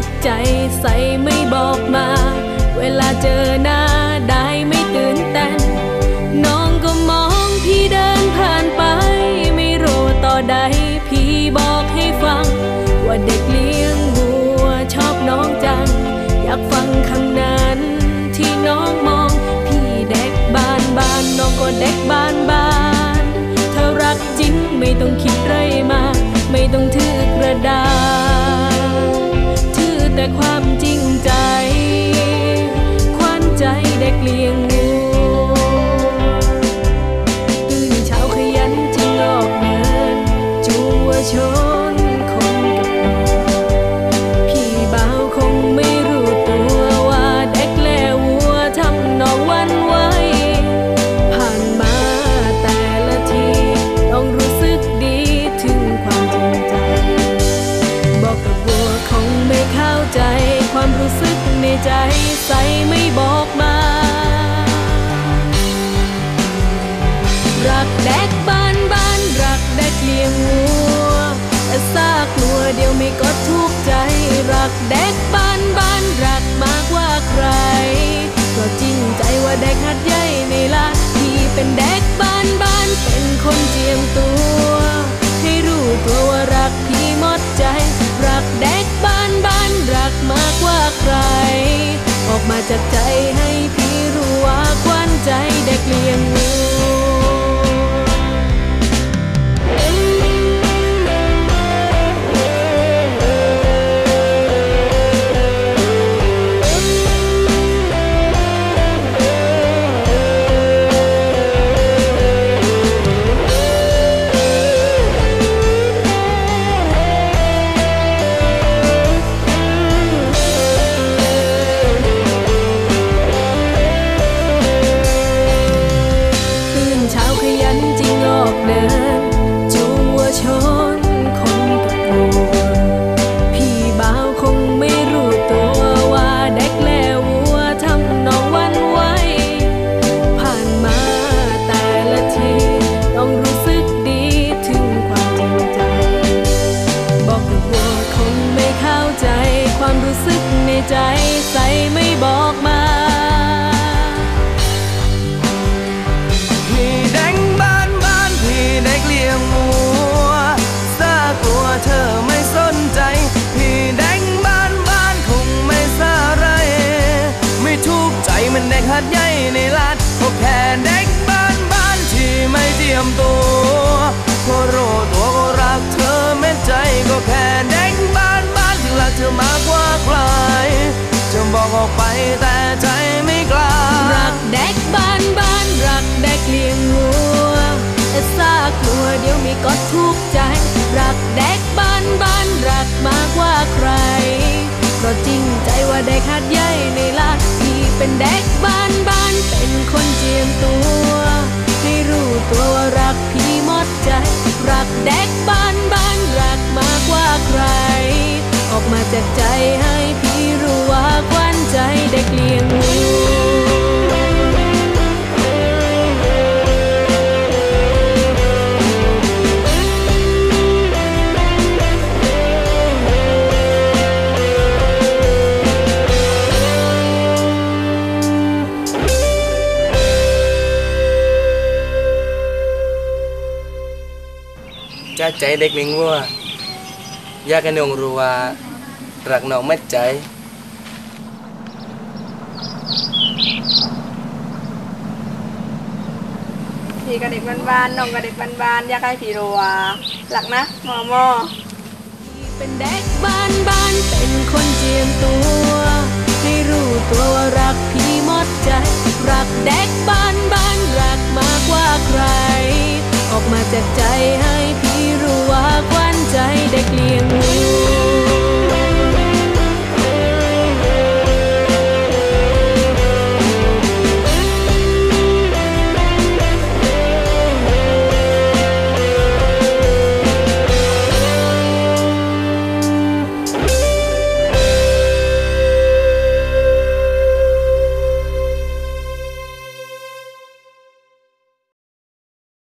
กใจใส่ไม่บอกมาเวลาเจอหน้าได้ไม่ตื่นเต้นน้องก็มองพี่เดินผ่านไปไม่รู้ต่อใดพี่บอกให้ฟังว่าเด็กเลี้ยงวัวชอบน้องจังอยากฟังคำนั้นที่น้องมองพี่เด็กบ้านน้องก็เด็กบ้านเธอรักจริงไม่ต้องคิดไรมากไม่ต้องถือกระดาษถือแต่ความจริงใจขวัญใจเด็กเลี้ยงวัวตื่นเช้าขยันจึงออกเดินจูงวัวชนคนกับพี่บ่าวคงไม่รู้ตัวว่าเด็กและวัวทำน้องหวั่นไหวผ่านมาแต่ละทีน้องรู้สึกดีถึงความจริงใจบอกกับวัวคงไม่เข้าใจความรู้สึกในใจใส่ไม่บอกมารักเด็กบ้านรักเด็กเลี้ยงวัวแต่ซากลัวเดียวไม่ก็ทุกข์ใจรักเด็กบ้านรักมากกว่าใครก็จริงใจว่าเด็กหัดใหญ่ในลาดที่เป็นเด็กบ้านเป็นคนเจียมตัวให้รู้ตัวว่ารักพี่หมดใจรักเด็กบ้านรักมากกว่าใครออกมาจากใจให้พี่รู้ว่าขวัญใจเด็กเลี้ยงวัวใจใส่ไม่บอกมาพี่เด็กบ้านพี่เด็กเลี้ยงวัวซากลัวเธอไม่สนใจพี่เด็กบ้านคงไม่ซาไรไม่ทุกข์ใจมันเด็กหัดใหญ่ในลาดก็แค่เด็กบ้านที่ไม่เตรียมตัวก็รู้ตัวก็รักเธอแม้ใจก็แค่เด็กบ้านที่รักเธอมากกว่าใครจะบอกออกไปแต่ใจไม่กล้ารักเด็กบ้านรักเด็กเลี้ยงวัวแต่ซากลัวเดี๋ยวมีก็ทุกข์ใจรักเด็กบ้านรักมากกว่าใครเพราะจริงใจว่าเด็กหัดใหญ่ในลาดที่เป็นเด็กบ้านเป็นคนเจียมตัวให้รู้ตัวว่ารักพี่หมดใจรักเด็กบ้านรักมากกว่าใครออกมาจากใจให้พี่รู้ว่าขวัญใจเด็กเลี้ยงวัวจ้าใจเด็กเลี้ยงวัวอยากให้น้องรู้ว่ารักน้องไม่ใจพี่กับเด็กบ้านน้องกับเด็กบ้านอยากให้พี่รู้ว่ารักนะมอเป็นเด็กบ้านเป็นคนเจียมตัวให้รู้ตัวว่ารักพี่หมดใจรักเด็กบ้านรักมากกว่าใครออกมาจากใจให้